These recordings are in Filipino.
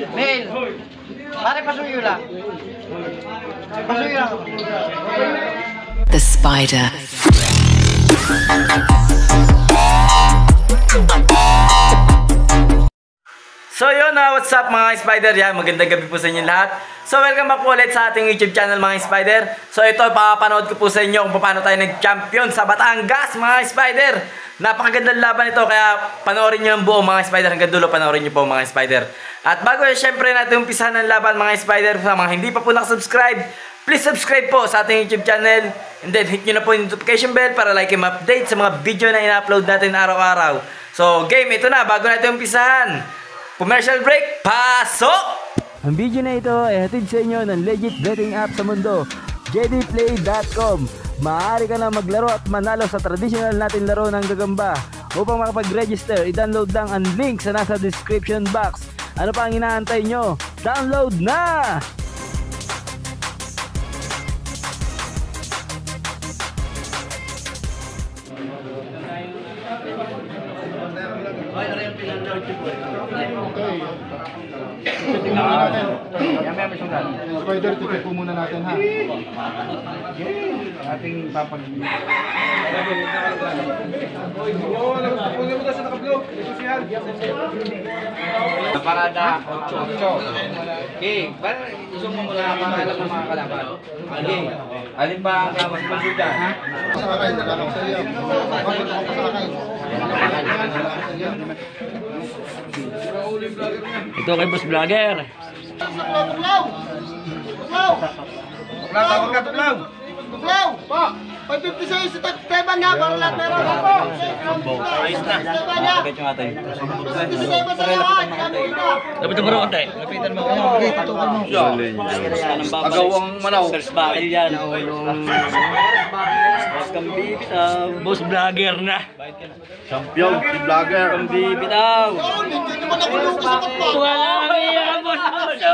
Mel. Pare, pasuyo lang. Pasuyo lang. The Spider. So yun, what's up mga Spider? Yan, magandang gabi po sa inyo lahat. So welcome back po ulit sa ating YouTube channel mga Spider. So ito, papapanood ko po sa inyo kung paano tayo nag-champion sa Batangas mga Spider. Napakagandang laban ito, kaya panoorin nyo ang buo mga Spider. Hanggang dulo panoorin nyo po mga Spider. At bago syempre natin umpisahan ng laban mga Spider, sa mga hindi pa po nakasubscribe, please subscribe po sa ating YouTube channel. And then hit nyo na po yung notification bell para like and update sa mga video na ina-upload natin araw-araw. So game, ito na, bago natin umpisahan. Commercial break, pasok! Ang video na ito ay hatid sa inyo ng legit betting app sa mundo, jdplay.com. Maaari ka na maglaro at manalo sa traditional natin laro ng gagamba. Upang makapag-register, i-download lang ang link sa nasa description box. Ano pa ang inaantay nyo? Download na! Spider, ticket po muna natin ha. Ating papag... Parada, 8. Okay, iso mo muna ang pangalan ng mga kalaban. Okay, alin ba ang mas masudan? Pasakay na lang sa iyo. Bakit ako pasakay? Ito kay Boss Vlogger. Tuklaw! Pa! 556 sa Esteban na para lahat meron ako! Ayos na! Esteban na! 557 sa lahat! Lapitan mo rin konti. Lapitan mo rin. Agawang manaw. First bakil yan. Boss Vlogger na. Champion, si vlogger! Bibitaw. Hindi naman ako lupa sa kapag! Wala kami yan, Boss Puso.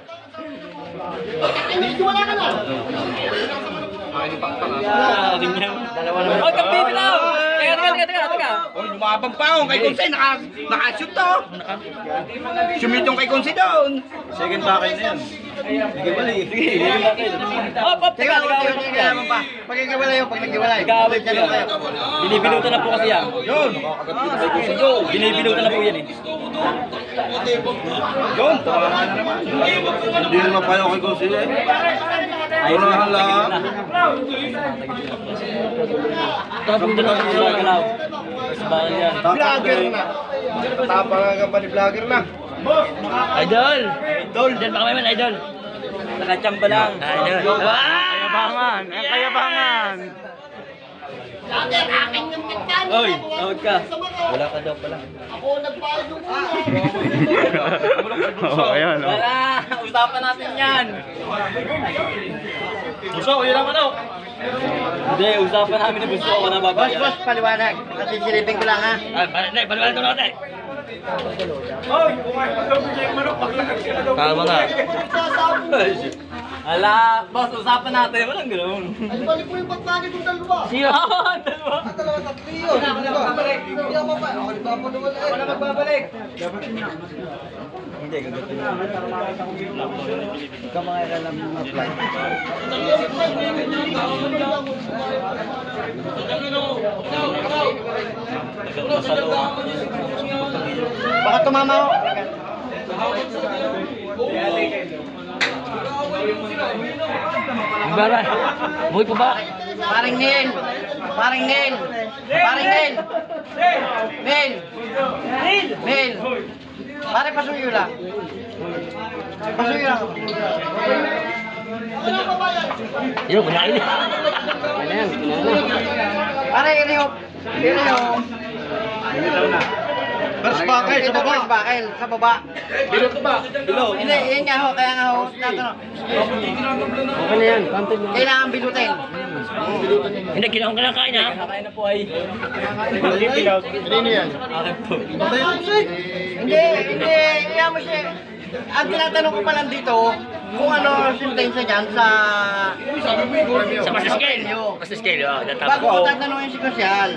Hindi wala ka na! Dalawa naman. Huwag kang bibitaw. Teka. Oh, lumabang pa ako kay Konsi, naka-shoot to. Sumitong kay Konsi doon. Second bakil na yan. Sige, bali. Sige, Teka, pag nagkiwalay yun, pag nagkiwalay. Nag-aaway sila. Binibinutan na po kasi yan. Yun. Binibinutan na po yan eh. Yun, tawanan na naman. Hindi naman pa yung kay Gonsi eh. Ayos na lang. Tapos doon ako sa galaw. Sa bakal yan. Vlogger na! Tapang ka pa ni vlogger na! Idol! Diyan baka may man, idol. Nakachamba lang. Idol. Kayabangan! Ang kayabangan! Vlogger, akin yung kitkan! Oy, tawag ka. Wala ka daw pala. Ako nagbayad yung ulo! Ayan, wala! Usapan natin yan! Buso, yun lang ano? Hindi, usapan namin ni Buso ako na babaya. Boss, paliwanag. Kasi silipin ko lang ha. Paliwanag ko natin! Tama nga. Ala, boss, usapan natin. Walang ganoon. Ay, balik mo yung pagpagit ng dalawa! Sino? Dalawa. Dalawa, tatlo yun! Hindi ako pa! Ako nagpapaliwala eh! Ako na magbabalik. Hindi, gagawin na. Ikaw mga alam mga flight. Baka tumama ako. Bara, buhay pa ba? Paring Nen. Paring Nen. Paring Nen. Nen. Nen. Pare, pasuyo lang. Pasuyo lang. Yo, kunain. Pare, iniyo. Iniyo. First bakay sa baba! First bakay sa baba. Bilo ka ba? Bilo. Hindi, yun nga ho. Kaya nga ho. Tatanong. Okay na yan, content mo. Kailangan bilutin. Hindi, kinakong kinakain ha? Kinakain na po ay. Hindi yan. Akin po. Hindi. Iyan mo siya. Ang tinatanong ko pa lang dito, kung ano ang sentensya dyan sa Scale. Kasi scale, bago ko tatanungin si Kasyal.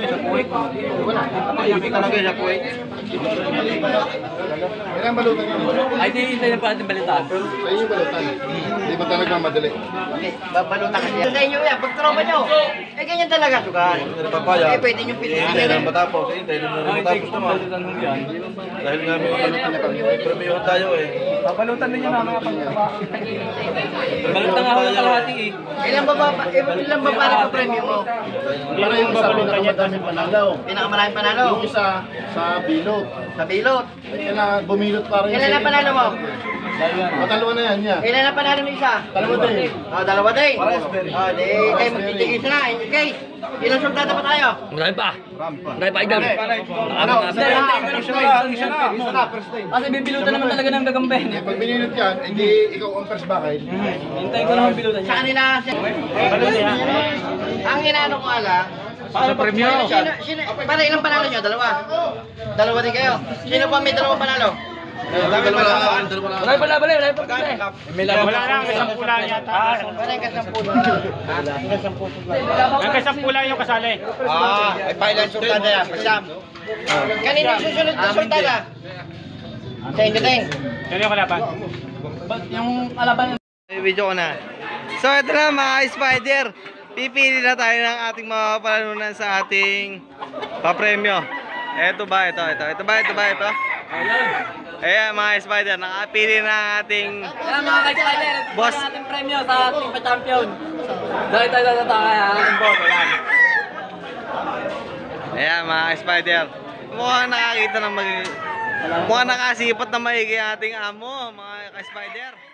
Ilang balutan yun? Ay, di tayo pa ating balitaan. Sa inyo balutan. Hindi ba talaga madali? Babalutan kasi. Sa inyo yan, pag tropa nyo, eh ganyan talaga sugal. Eh pwede nyo pilitin. matapos. Hintay din na matapos naman. Dahil nga may premium tayo eh. Balutan nga ako ng kalahati eh. Ilan ba para sa premium mo? Para yung isa pinakamadaming panalaw. Pinakamaraming panalo. Yung isa sa bilot. Sa bilot. Kaya na bumilot para yung Ilan na panalo mo? Matalawa na yan niya. Ilan na panalo ng isa? Dalawa din. Dalawa din. Di kayo magtitigis na. In case, ilang sultata pa tayo? Marami pa. Marami pa, idol. Isa na, first time. Kasi bibilutan naman talaga ng gagamba eh. Pag binilot yan, hindi ikaw ang first bakay. Hintayin ko naman bilutan Sa kanila, ang inaano ko ala, Sa premyo. para ilang panalo nyo? Dalawa. Dalawa din kayo. Sino pa may dalawang panalo? Wala pa laban eh, wala pa kasi. May laban. Wala lang, isang pula yata. Parang kasampulo. Hanggang sa pula yung kasali. Ay pailan sultada yan. Pasyam. Kanino susunod na sultada? Sa inyo din. Sino yung kalaban? Yung alaban Video ko na. So ito na mga spider. Pipili na tayo ng ating mga palanunan sa ating papremyo. Ito ba? Ito. Ayan mga spider. Nakapili na ang ating Yan mga ka-spider, Boss. ito natin premyo sa ating pa-champion. Dahil tayo sa tayo, ating boss. Ayan mga spider. Mukhang nakakita ng mukhang nakasipat na maigi ang ating amo mga ka-spider.